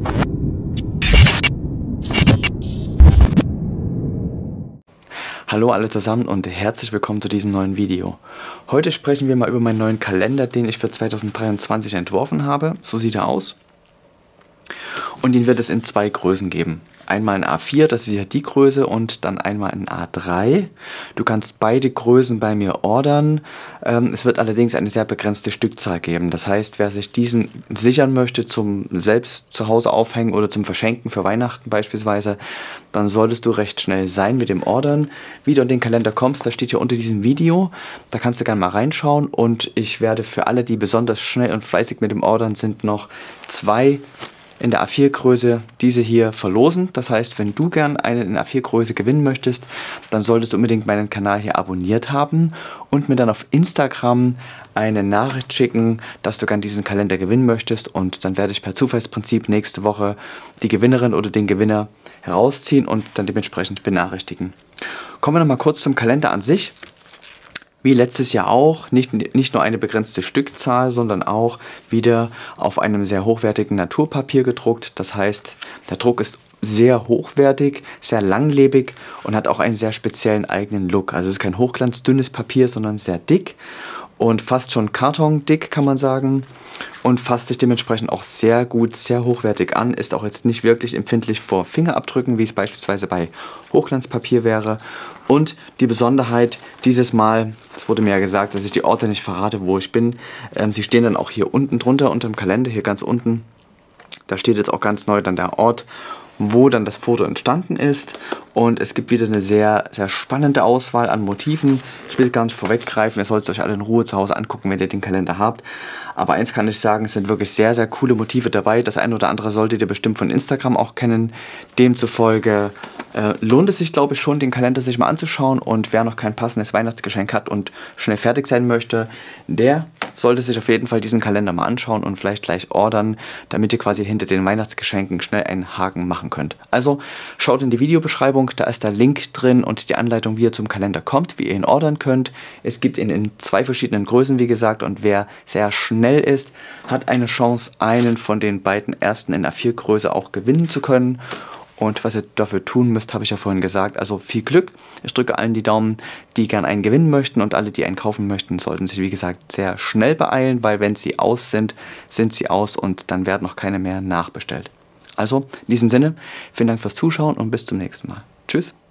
Hallo alle zusammen und herzlich willkommen zu diesem neuen Video. Heute sprechen wir mal über meinen neuen Kalender, den ich für 2023 entworfen habe. So sieht er aus. Und den wird es in zwei Größen geben. Einmal in A4, das ist ja die Größe, und dann einmal in A3. Du kannst beide Größen bei mir ordern. Es wird allerdings eine sehr begrenzte Stückzahl geben. Das heißt, wer sich diesen sichern möchte zum selbst zu Hause aufhängen oder zum Verschenken für Weihnachten beispielsweise, dann solltest du recht schnell sein mit dem Ordern. Wie du in den Kalender kommst, das steht hier unter diesem Video. Da kannst du gerne mal reinschauen, und ich werde für alle, die besonders schnell und fleißig mit dem Ordern sind, noch zwei in der A4-Größe diese hier verlosen. Das heißt, wenn du gern eine in der A4-Größe gewinnen möchtest, dann solltest du unbedingt meinen Kanal hier abonniert haben und mir dann auf Instagram eine Nachricht schicken, dass du gern diesen Kalender gewinnen möchtest, und dann werde ich per Zufallsprinzip nächste Woche die Gewinnerin oder den Gewinner herausziehen und dann dementsprechend benachrichtigen. Kommen wir noch mal kurz zum Kalender an sich. Wie letztes Jahr auch, nicht nur eine begrenzte Stückzahl, sondern auch wieder auf einem sehr hochwertigen Naturpapier gedruckt. Das heißt, der Druck ist sehr hochwertig, sehr langlebig und hat auch einen sehr speziellen eigenen Look. Also es ist kein hochglanzdünnes Papier, sondern sehr dick und fast schon kartondick, kann man sagen. Und fasst sich dementsprechend auch sehr gut, sehr hochwertig an. Ist auch jetzt nicht wirklich empfindlich vor Fingerabdrücken, wie es beispielsweise bei Hochglanzpapier wäre. Und die Besonderheit dieses Mal, es wurde mir ja gesagt, dass ich die Orte nicht verrate, wo ich bin. Sie stehen dann auch hier unten drunter, unter dem Kalender, hier ganz unten. Da steht jetzt auch ganz neu dann der Ort, wo dann das Foto entstanden ist. Und es gibt wieder eine sehr, sehr spannende Auswahl an Motiven. Ich will gar nicht vorweggreifen, ihr sollt es euch alle in Ruhe zu Hause angucken, wenn ihr den Kalender habt. Aber eins kann ich sagen, es sind wirklich sehr, sehr coole Motive dabei. Das eine oder andere solltet ihr bestimmt von Instagram auch kennen. Demzufolge lohnt es sich, glaube ich, schon, den Kalender sich mal anzuschauen. Und wer noch kein passendes Weihnachtsgeschenk hat und schnell fertig sein möchte, der sollte sich auf jeden Fall diesen Kalender mal anschauen und vielleicht gleich ordern, damit ihr quasi hinter den Weihnachtsgeschenken schnell einen Haken machen könnt. Also schaut in die Videobeschreibung, da ist der Link drin und die Anleitung, wie ihr zum Kalender kommt, wie ihr ihn ordern könnt. Es gibt ihn in zwei verschiedenen Größen, wie gesagt, und wer sehr schnell ist, hat eine Chance, einen von den beiden ersten in A4-Größe auch gewinnen zu können. Und was ihr dafür tun müsst, habe ich ja vorhin gesagt. Also viel Glück. Ich drücke allen die Daumen, die gern einen gewinnen möchten, und alle, die einen kaufen möchten, sollten sich, wie gesagt, sehr schnell beeilen, weil wenn sie aus sind, sind sie aus und dann werden noch keine mehr nachbestellt. Also in diesem Sinne, vielen Dank fürs Zuschauen und bis zum nächsten Mal. Tschüss.